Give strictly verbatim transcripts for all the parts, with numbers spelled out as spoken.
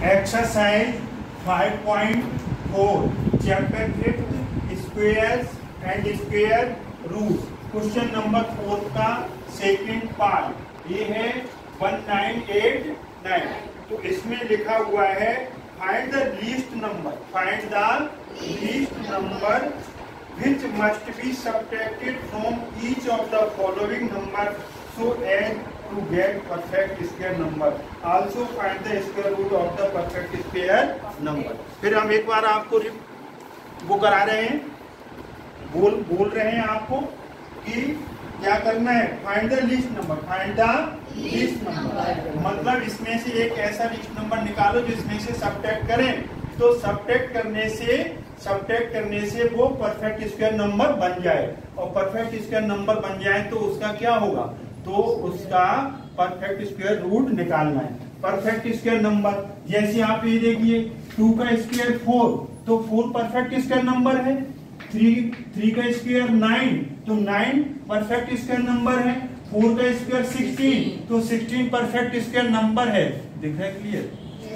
Exercise five point four chapter fifth squares and square root question number four का second part ये है one nine eight nine. तो इसमें लिखा हुआ है find the least number find the least number which must be subtracted from each of the following number so as to get perfect square number. Also find the square root of the perfect square number. फिर हम एक बार आपको वो करा रहे हैं, बोल बोल रहे हैं आपको कि क्या करना है, find the least number find the least number मतलब इसमें से एक ऐसा लीस्ट नंबर निकालो जिसमें से सब्ट्रैक्ट करें। तो सब्ट्रैक्ट करने से सब्ट्रैक्ट करने से वो परफेक्ट स्क्वायर नंबर बन जाए और परफेक्ट स्क्वायर नंबर बन जाए तो उसका क्या होगा, तो उसका परफेक्ट स्क्वायर रूट निकालना है। परफेक्ट स्क्वायर नंबर जैसे आप ये देखिए टू का स्क्वायर फोर तो फोर परफेक्ट स्क्वायर नंबर है, थ्री थ्री का स्क्वायर नाइन तो नाइन परफेक्ट स्क्वायर नंबर है, फोर का स्क्वायर सिक्सटीन तो सिक्सटीन परफेक्ट स्क्वायर नंबर है। दिख रहा है क्लियर?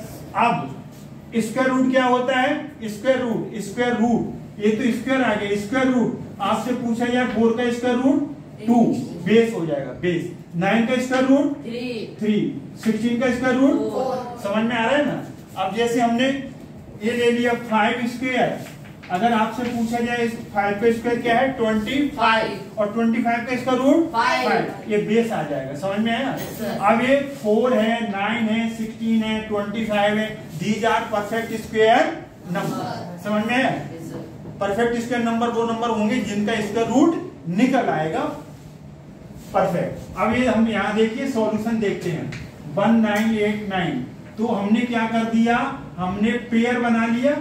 अब स्क्वायर रूट क्या होता है, स्क्वायर रूट स्क्वायर रूट ये तो स्क्वायर आ गया, स्क्वायर रूट आपसे पूछा जाए फोर का स्क्वायर रूट टू बेस हो जाएगा बेस, नाइन का स्क्वायर रूट थ्री, सिक्सटीन का स्क्वायर रूट, समझ में आ रहा है ना। अब जैसे हमने ये ले लिया फाइव स्क्वायर, अगर आपसे पूछा जाए इस फाइव का स्क्वायर क्या है ट्वेंटी फाइव और ट्वेंटी फाइव का इसका रूट फाइव, ये बेस आ जाएगा, समझ में आया। अब ये फोर है, नाइन है, सिक्सटीन है, ट्वेंटी फाइव है, these are perfect square number, समझ में आया। परफेक्ट स्क्वायर नंबर वो नंबर होंगे जिनका इसका रूट निकल आएगा परफेक्ट। अब ये हम यहाँ देखिए सॉल्यूशन देखते हैं वन नाइन एट नाइन। तो हमने क्या कर दिया, हमने पेयर बना लिया,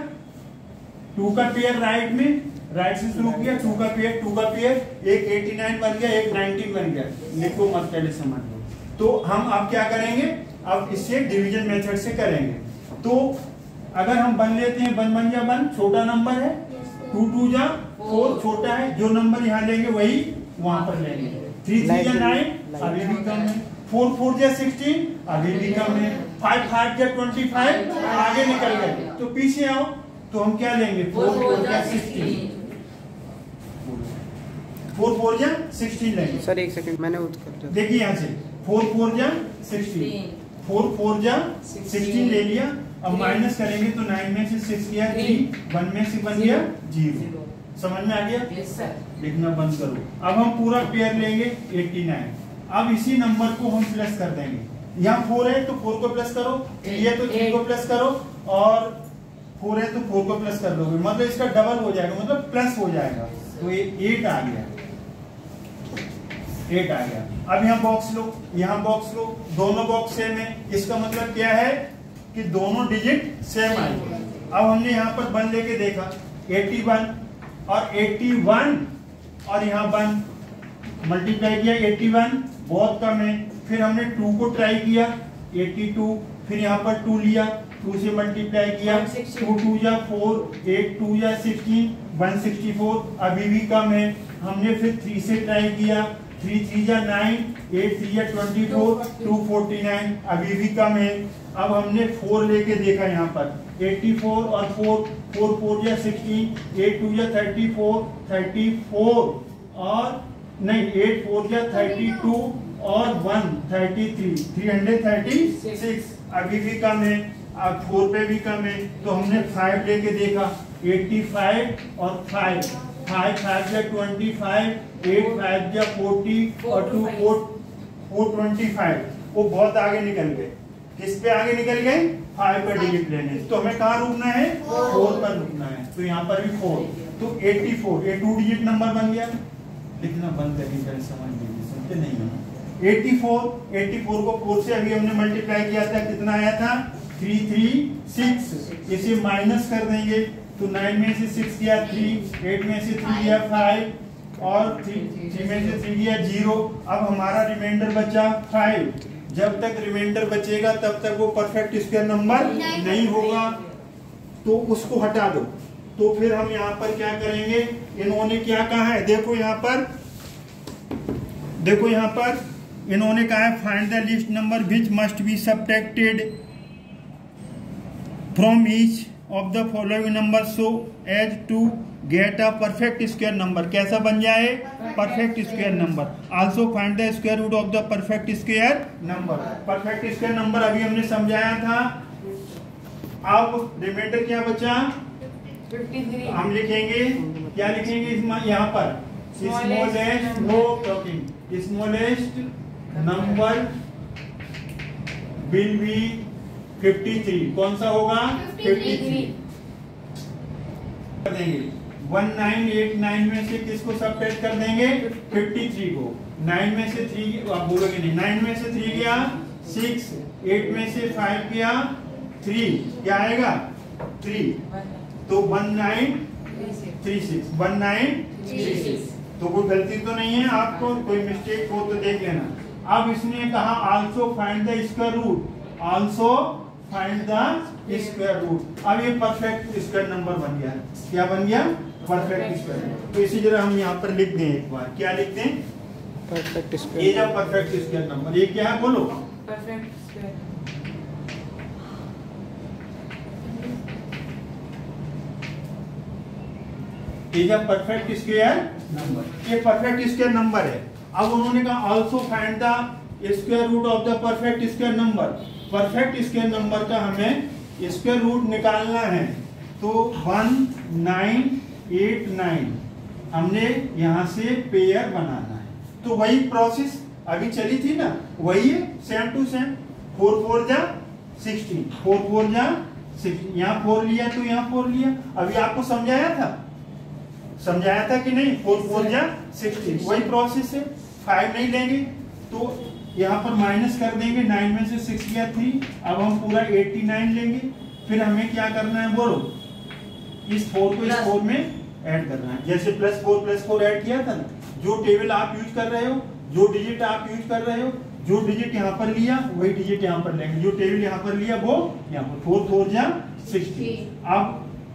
टू का पेयर राइट में राइट से शुरू किया, टू का पेयर टू का पेयर एक एटी नाइन बन गया, एक नाइनटीन बन गया, लिखो मत पहले समझ लो। तो हम अब क्या करेंगे, अब इससे डिवीजन मेथड से करेंगे। तो अगर हम बन लेते हैं वन वन या वन छोटा नंबर है, टू टू जा फोर छोटा है, जो नंबर यहाँ लेंगे वही वहां पर लेंगे, थ्री थ्री या नाइन अभी भी कम है, फोर फोर या सिक्सटीन अभी भी कम है, फाइव फाइव या ट्वेंटी फाइव आगे निकल गए। तो पीछे आओ तो हम क्या लेंगे, फोर फोर या सिक्सटीन, फोर फोर या सिक्सटीन लेंगे। सर एक सेकंड मैंने देखिए यहाँ से फोर फोर या सिक्सटीन, फोर फोर या सिक्सटीन ले लिया। अब माइनस करेंगे तो नाइन में से सिक्स गया थ्री, वन में से बन गया जीरो, समझ में आ गया। लिखना बंद करो। अब हम पूरा पेयर लेंगे एटी नाइन। अब इसी नंबर को हम प्लस कर देंगे, यहाँ फोर है तो फोर को प्लस करो, थ्री है तो थ्री को प्लस करो, और फोर है तो फोर को प्लस कर दोगे, मतलब इसका डबल हो जाएगा, मतलब प्लस हो जाएगा। तो ये एट आ गया, एट आ गया। अब यहाँ बॉक्स लो, यहाँ बॉक्स लो, दोनों बॉक्स सेम है, इसका मतलब क्या है कि दोनों डिजिट सेम आएंगे। अब हमने यहाँ पर वन लेके देखा एटी वन और एटी वन और यहाँ वन मल्टीप्लाई किया, एटी वन बहुत कम है। फिर हमने टू को ट्राई किया एटी टू, फिर यहाँ पर टू लिया, टू से मल्टीप्लाई किया, टू टू या फोर, एट टू या सिक्सटीन, वन सिक्सटी फोर अभी भी कम है। हमने फिर थ्री से ट्राई किया, थ्री थ्री या नाइन, एट थ्री या twenty four, two forty nine अभी भी कम है। अब हमने फोर लेके देखा यहाँ पर एटी फोर और फोर, फोर फोर या सिक्सटीन, एट टू या थर्टी फोर, थर्टी फोर और नहीं एट फोर या थर्टी टू और one thirty three, three hundred thirty six अभी भी कम है। अब फोर पे भी कम है तो हमने फाइव लेके देखा एटी फाइव और फाइव, फाइव फाइव या ट्वेंटी फाइव, एट फाइव या फोर्टी और two four four twenty five, वो बहुत आगे निकल गए। किस पे आगे निकल गए, फाइव का डिजिट लेने। तो हमें कहाँ रुकना है, फोर पर रुकना है, तो यहाँ पर भी फोर, तो एटी फोर ये टू डिजिट नंबर बन गया। लिखना बंद करिए पहले समझ लीजिए, समझते नहीं हो। एटी फोर, एटी फोर को फोर से अभी हमने मल्टीप्लाई किया था, कितना आया था थ्री थ्री सिक्स, इसे माइनस कर देंगे तो नाइन में से सिक्स गया थ्री, एट में से थ्री गया फाइव और थ्री थ्री में से थ्री गया जीरो। अब हमारा रिमाइंडर बचा फाइव। जब तक रिमाइंडर बचेगा तब तक वो परफेक्ट स्क्वायर नंबर नहीं होगा, तो उसको हटा दो। तो फिर हम यहाँ पर क्या करेंगे, इन्होंने क्या कहा है, देखो यहाँ पर देखो यहाँ पर इन्होंने कहा है find the least number which must be subtracted from each of the following number so as to get a perfect square number. कैसा बन जाए? Perfect square number. Also find the square root of the perfect square number. Perfect square number अभी हमने समझाया था। अब reminder क्या बचा? तिरेपन। हम लिखेंगे, क्या लिखेंगे इसमें? यहाँ पर smallest, no talking, smallest number will be तिरेपन। कौन सा होगा? तिरेपन कर देंगे। उन्नीस सौ नवासी में से किसको सबट्रैक्ट कर देंगे? तिरेपन को। नौ में से तीन आप बोलोगे नहीं, नौ में से तीन गया सिक्स, आठ में से पाँच गया तीन, क्या आएगा? तीन। तो उन्नीस तीन छह उन्नीस तीन छह। तो कोई गलती तो नहीं है आपको, कोई मिस्टेक हो तो देख लेना। अब इसने कहा also find the square root, also find the square root. अब ये परफेक्ट स्क्वायर नंबर बन गया। क्या बन गया? Perfect square. तो इसी तरह हम यहाँ पर लिख दें एक बार। क्या लिख दें? Perfect square. ये जब परफेक्ट स्क्वायर नंबर, ये क्या है बोलो? Perfect square. ये जब परफेक्ट स्क्वायर नंबर, ये परफेक्ट स्क्वायर नंबर है। अब उन्होंने कहा also find the square root of the perfect square number. Perfect square number का हमें स्क्वायर रूट निकालना है। तो उन्नीस सौ नवासी हमने यहाँ से पेयर बनाना है। तो वही प्रोसेस अभी चली थी ना, वही है, same to same. Four four जा सिक्सटीन, फोर फोर जा सिक्सटीन, यहाँ फोर लिया तो यहाँ फोर लिया। अभी आपको समझाया था, समझाया था कि नहीं? फोर फोर जा सिक्सटीन, वही प्रोसेस है। फाइव नहीं लेंगे तो यहाँ पर माइनस कर देंगे। नाइन में से सिक्स गया थ्री, अब हम पूरा एटी नाइन लेंगे। फिर हमें क्या करना है बोलो? इस फोर को इस फोर में ऐड करना है। जैसे plus four plus four add किया था ना, जो टेबल आप यूज कर रहे हो, जो डिजिट आप यूज कर रहे हो, जो डिजिट यहाँ पर लिया वही डिजिट यहाँ पर लेंगे। जो टेबल यहाँ पर लिया वो यहाँ पर। फोर फोर जा सिक्सटीन। अब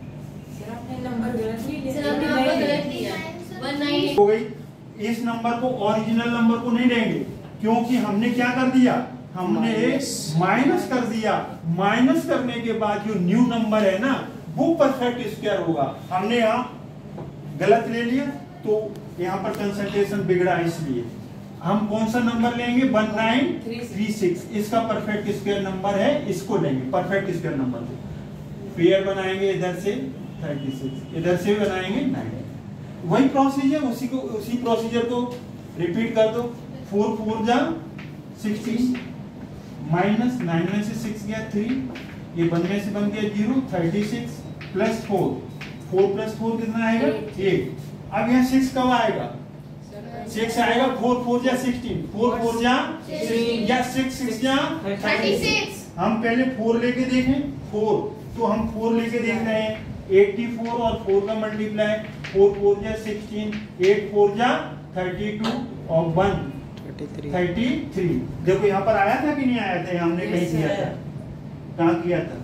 नंबर गलत लिया, हो गई। इस नंबर को, ओरिजिनल नंबर को नहीं लेंगे, क्योंकि हमने क्या कर दिया? हमने माइनस कर दिया। माइनस करने के बाद जो न्यू नंबर है ना, वो परफेक्ट स्क्वायर होगा। हमने यहाँ गलत ले लिया तो यहाँ पर कंसंट्रेशन बिगड़ा, इसलिए हम कौन सा नंबर लेंगे? उन्नीस सौ छत्तीस। इसका परफेक्ट स्क्वायर नंबर है, इसको लेंगे परफेक्ट स्क्वायर नंबर को। पेयर बनाएंगे, इधर से छत्तीस, इधर से बनाएंगे नाइन। वही प्रोसीजर, उसी को उसी प्रोसीजर को रिपीट कर दो। फोर फोर जा सिक्सटीन, माइनस नाइन में से सिक्स गया थ्री, ये बनने से बन गया zero, thirty six plus four, four plus four कितना आएगा? एट। अब यहाँ सिक्स कब आएगा? सिक्स आएगा। फोर फोर जा सिक्सटीन, फोर फोर जा या सिक्स सिक्स जा थर्टी सिक्स। हम पहले फोर लेके देखें, फोर, तो हम फोर लेके देख रहे हैं। एट्टी फोर और फोर का मल्टीप्लाई, फोर फोर जा सिक्सटीन, एट फोर जा थर्टी टू और वन थर्टी थ्री। देखो यहाँ पर आया था कि नहीं आया था? हमने कहीं किया था, कहाँ किया था?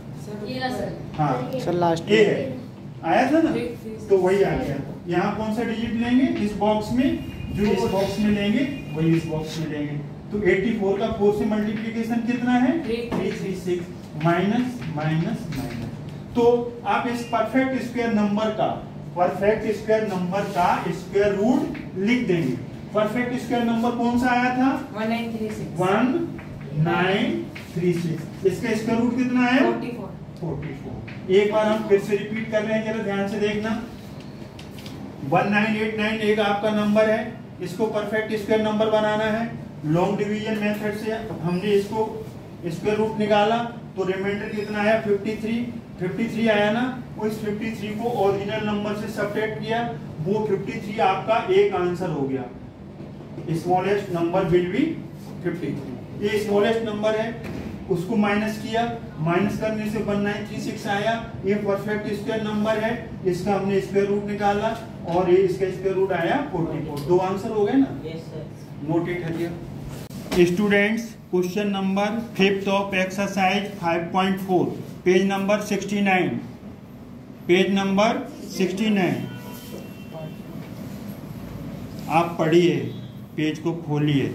हाँ सर, लास्ट ये है, आया था ना, तो वही आ गया। यहाँ कौन सा डिजिट लेंगे? इस बॉक्स में, जो इस बॉक्स में लेंगे वही इस बॉक्स में लेंगे। तो चौरासी का फोर से मल्टीप्लिकेशन कितना है? Three three six minus minus minus. तो आप इस परफेक्ट स्क्वायर नंबर का, परफेक्ट स्क्वायर नंबर का स्क्वायर रूट लिख देंगे। परफेक्ट स्क्वायर नंबर कौन सा आया था? One nine three six. One nine three six. इसका स्क्वायर रूट कितना है? Forty four. Forty four. एक बार हम फिर से रिपीट कर रहे हैं, जरा ध्यान से देखना। वन नाइन एट नाइन एक आपका नंबर है, इसको परफेक्ट स्क्वायर नंबर बनाना है। लॉन्ग डिवीजन मेथड से हमने इसको स्क्वायर रूट निकाला, तो रिमाइंडर कितना आया? Fifty three. फिफ्टी थ्री आया ना, उस फिफ्टी थ्री को ओरिजिनल नंबर से सब्ट्रैक्ट किया, वो फिफ्टी थ्री आपका एक आंसर हो गया। Smallest number will be fifty three. ये स्मॉलेस्ट नंबर है, उसको माइनस किया, माइनस करने से वन नाइन थ्री सिक्स आया। ये परफेक्ट स्क्वायर नंबर है, इसका हमने स्क्वायर रूट निकाला और ये इसका स्क्वायर रूट आया फोर्टी फोर। दो आंसर हो गए ना? Yes sir. Note it here. Students, question number fifth of exercise five point four, page number sixty nine, page number sixty nine. आप पढ़िए, पेज को खोलिए।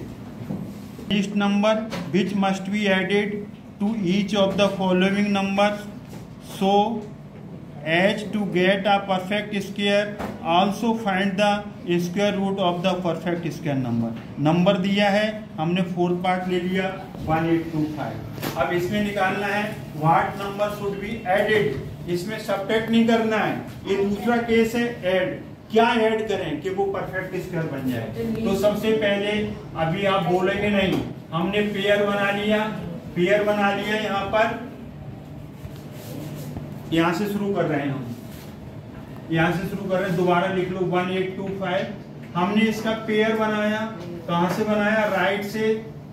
Least number which must be added to each of the following number so as to get a perfect square also find the square root of the perfect square number. Number दिया है, हमने fourth part ले लिया one eight two five. अब इसमें निकालना है what number should be added. इसमें सब्ट्रैक्ट नहीं करना है, ये दूसरा केस है ऐड। क्या ऐड करें कि वो परफेक्ट स्क्वायर बन जाए? तो सबसे पहले अभी आप बोलेंगे नहीं, हमने पेयर बना लिया, पेयर बना लिया यहाँ पर, यहाँ से शुरू कर रहे हैं हम, यहाँ से शुरू कर रहे हैं, दोबारा लिख लो वन एट टू फाइव। हमने इसका पेयर बनाया, कहाँ से बनाया? राइट से।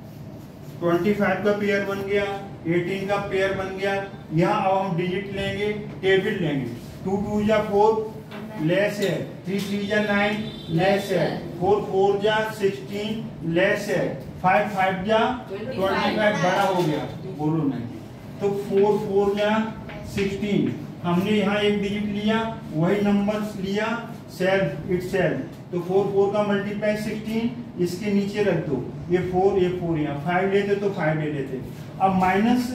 पच्चीस का पेयर बन गया, अठारह का पेयर बन गया। यहाँ अब हम डिजिट लेंगे, टेबल लेंगे। टू टू जा फोर लेस है, थ्री थ्री जा नाइन लेस है, फोर फोर जा सिक्सटीन लेस है, फाइव फाइव जा ट्वेंटी फाइव बड़ा हो गया, बोलो नहीं। तो फोर फोर जा सिक्सटीन, हमने यहाँ एक डिजिट लिया, वही नंबर लिया सेल्फ इट सेल्फ। तो फोर फोर का मल्टीप्लाई सिक्सटीन, इसके नीचे रख दो, ये फोर ये फोर, यहाँ फाइव लेते तो फाइव ले लेते। अब माइनस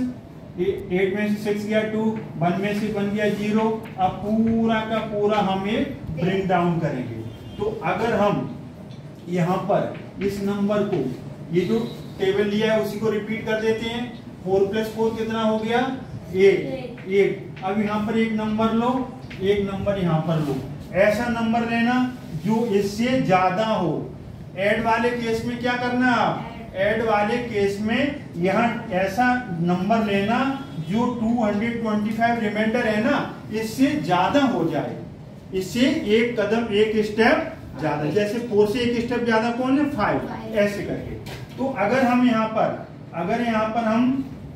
एट में से सिक्स गया टू, वन में से बन गया जीरो। अब पूरा का पूरा हम ये ब्रिंग डाउन करेंगे। तो अगर हम यहाँ पर इस नंबर को, ये जो टेबल लिया है उसी को रिपीट कर देते हैं। फोर प्लस फोर कितना हो गया? एट। एट। अब यहाँ पर एक नंबर लो, एक नंबर यहाँ पर लो। ऐसा नंबर लेना जो इससे ज्यादा हो। ऐड वाले केस में क्या करना आप? ऐड वाले केस में यहाँ ऐसा नंबर लेना जो टू ट्वेंटी फाइव रिमाइंडर है ना, इससे ज्यादा हो जाए, इससे एक कदम एक स्टेप ज्यादा। जैसे फोर से एक स्टेप ज्यादा कौन है? फाइव। ऐसे करके। तो अगर हम यहाँ पर अगर यहाँ पर हम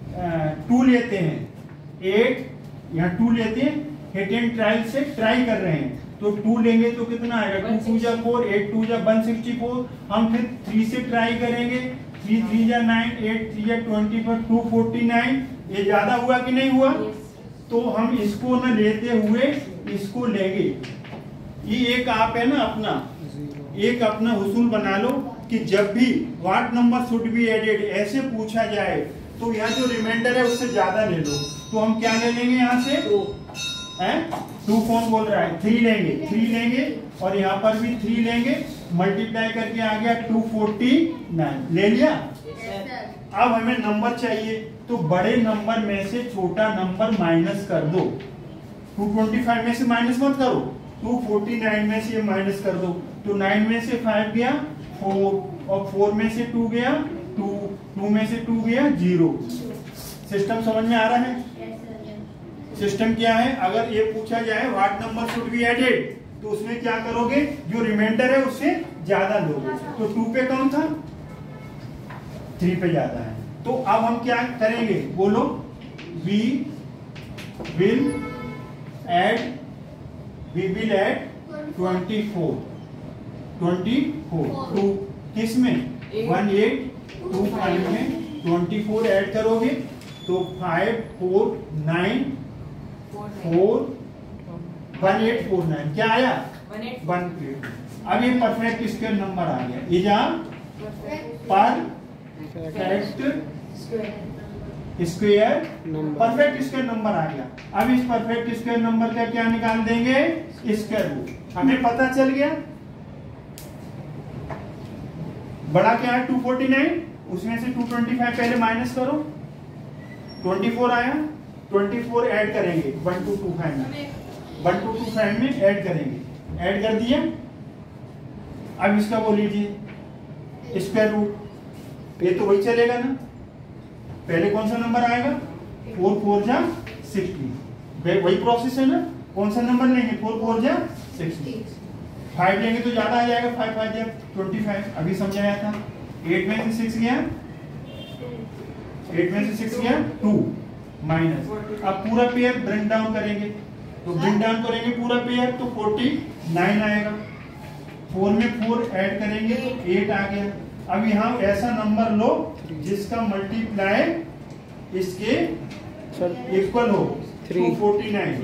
टू लेते हैं, एट यहाँ टू लेते हैं, हिट एंड ट्रायल से ट्राई कर रहे हैं, तो टू लेंगे तो कितना आएगा? टू टू जा फोर, एट टू जा वन सिक्सटी फोर। हम फिर थ्री से ट्राई करेंगे, थ्री थ्री जा नाइन, एट थ्री जा twenty four, two forty nine. ये ज्यादा हुआ कि नहीं हुआ? तो हम इसको न लेते हुए इसको लेंगे। ये एक आप है ना अपना एक अपना उसूल बना लो कि जब भी what number should be added ऐसे पूछा जाए तो यहाँ जो रिमाइंडर है उससे ज्यादा ले लो। तो हम क्या ले लेंगे यहाँ से? टू कौन बोल रहा है? थ्री लेंगे, थ्री लेंगे और यहाँ पर भी थ्री लेंगे, मल्टीप्लाई करके आ गया टू फोर्टी नाइन। ले लिया? अब हमें नंबर चाहिए, तो बड़े नंबर में से छोटा नंबर माइनस कर दो। टू ट्वेंटी फाइव में से माइनस मत करो, टू फोर्टी नाइन में से माइनस कर दो। तो नाइन में से फाइव गया फोर, और फोर में से टू गया टू, टू में से टू गया जीरो। सिस्टम समझ में आ रहा है? सिस्टम क्या है? अगर ये पूछा जाए what number should be added, तो उसमें क्या करोगे? जो रिमाइंडर है उससे ज्यादा लोगे। तो टू पे कम था, थ्री पे ज्यादा है। तो अब हम क्या करेंगे? बोलो, we will add we will add twenty four twenty four to किस में? वन एट टू फाइव में ट्वेंटी फोर ऐड करोगे तो five four nine four one eight four nine क्या आया? One eight. अब ये परफेक्ट स्क्वायर नंबर आ गया। ये जा perfect square perfect square number आ गया। अब इस परफेक्ट स्क्वायर नंबर का क्या निकाल देंगे? Square root. हमें पता चल गया बड़ा क्या है? टू फोर्टी नाइन, उसमें से टू ट्वेंटी फाइव पहले माइनस करो, ट्वेंटी फोर आया, ट्वेंटी फोर ऐड करेंगे वन टू टू फाइव में, वन टू टू फाइव में ऐड करेंगे, ऐड कर दिया। अब इसका बोल लीजिए स्क्वायर रूट। ये तो वही चलेगा ना, पहले कौन सा नंबर आएगा? फोर फोर जा सिक्सटी, वही प्रोसेस है ना। कौन सा नंबर लेंगे? फोर फोर जा सिक्सटी। फाइव लेंगे तो ज्यादा आ जाएगा, फाइव फाइव जा ट्वेंटी फाइव, अभी समझाया था। एट में से सिक्स गया, एट में से सिक्स गया टू माइनस। अब पूरा पेयर ब्रिंग डाउन करेंगे, तो ब्रिंग डाउन करेंगे पूरा पेयर तो फोर्टी नाइन आएगा। फोर में फोर ऐड करेंगे तो एट आ गया। अब यहाँ ऐसा नंबर लो जिसका मल्टीप्लाई इसके इक्वल हो टू फोर्टी नाइन।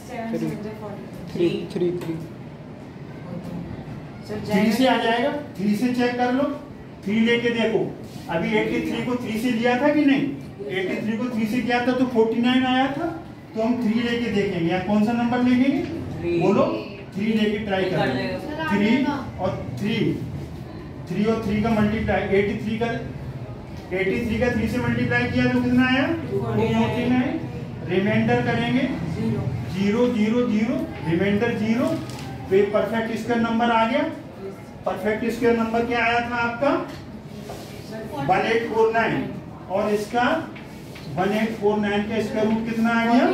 थ्री से आ जाएगा, थ्री से चेक कर लो, थ्री लेके देखो। अभी एटी थ्री को थ्री से लिया था कि नहीं? एटी थ्री को थ्री से किया था तो फोर्टी नाइन आया था, तो तो हम थ्री लेके देखेंगे। यहाँ कौन सा नंबर लेंगे? बोलो, थ्री लेके ट्राई करेंगे। थ्री और थ्री, थ्री और थ्री का मल्टीप्लाई, एटी थ्री का एटी थ्री का थ्री से मल्टीप्लाई किया तो कितना आया? Two forty nine. रिमाइंडर करेंगे zero zero zero, reminder zero. तो ये परफेक्ट स्क्वायर नंबर आ गया। परफेक्ट स्क्वायर नंबर क्या आया था आपका? वन एट फोर नाइन, और इसका वन एट फोर नाइन का स्क्वायर रूट कितना आ गया?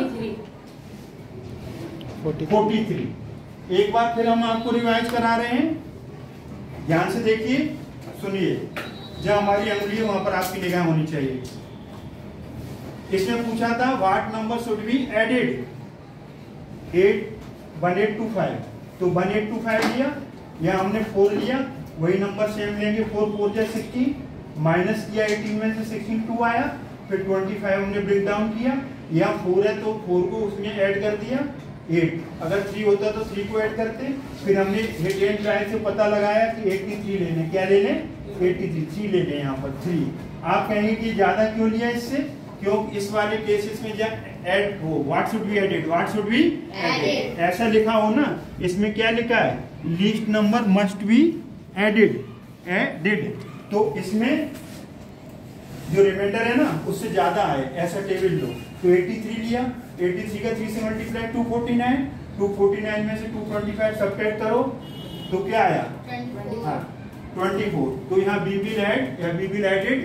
Forty three. एक बार फिर हम आपको रिवाइज करा रहे हैं, ध्यान से देखिए, सुनिए। जहाँ हमारी अंगुली है वहां पर आपकी निगाह होनी चाहिए। इसमें पूछा था what number should be added, eight one eight two five, तो वन एट टू फाइव लिया, यहाँ हमने फोर लिया, वही नंबर सेम लेंगे। फोर फोर जा सिक्सटीन, माइनस किया एटीन में से सिक्सटीन, टू आया। फिर ट्वेंटी फाइव हमने ब्रेक डाउन किया, यहाँ फोर है तो फोर को उसमें ऐड कर दिया, एट। अगर थ्री होता तो थ्री को ऐड करते। फिर हमने हिट एंड ट्रायल से पता लगाया कि एटी थ्री लेने, क्या लेने? एटी थ्री, थ्री ले लें यहाँ पर थ्री। आप कहेंगे कि ज्यादा क्यों लिया इससे? क्योंकि इस वाले केसेस में जब ऐड हो, what should be added, what should be added, ऐसा लिखा हो ना, इसमें क्या लिखा है? Least number must be added, added. तो इसमें जो रिमाइंडर है ना उससे ज्यादा है, ऐसा टेबल लो। तो एटी थ्री लिया, एटी थ्री का थ्री से multiply two forty nine, two forty nine में से टू ट्वेंटी फाइव सब्ट्रैक्ट करो तो क्या आया? हाँ ट्वेंटी फोर। तो यहाँ बी विल ऐड, या we will added,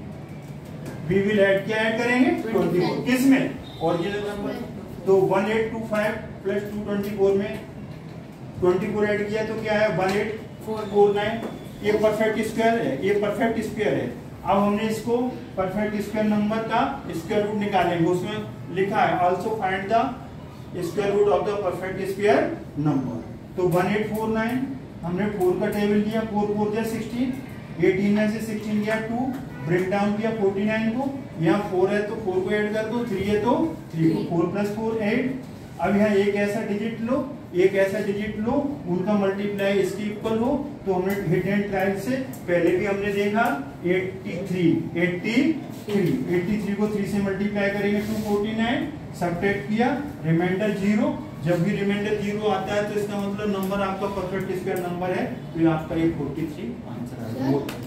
we will add, क्या ऐड करेंगे? Twenty four. किस में? Original number. तो one eight two five plus two twenty four में ट्वेंटी फोर ऐड किया तो क्या है? One eight four nine. ये परफेक्ट स्क्वायर है, ये परफेक्ट स्क्वायर है। अब हमने इसको परफेक्ट स्क्वायर नंबर का स्क्वायर रूट निकालेंगे। उसमें लिखा है also find the square root of the perfect square number. तो वन एट फोर नाइन, हमने फोर का टेबल लिया, फोर फोर जा सिक्सटीन, एटीन में से सिक्सटीन गया टू, ब्रेक डाउन किया फोर्टी नाइन को। यहाँ फोर है तो फोर को ऐड कर दो, थ्री है तो थ्री को, फोर प्लस फोर एट। अब यहाँ एक ऐसा डिजिट लो, एक ऐसा डिजिट लो, उनका मल्टीप्लाई इसके इक्वल हो। तो हमने हिट एंड ट्रायल से पहले भी हमने देखा eighty three, eighty three, eighty three को थ्री से मल्टीप्लाई करेंगे टू फोर्टी नाइन, सब्ट्रैक्ट किया, रिमाइंडर जीरो। जब भी रिमाइंडर जीरो आता है तो इसका मतलब नंबर आपका परफेक्ट स्क्वायर नंबर है, तो ये आपका ये फोर्टी थ्री आंसर है।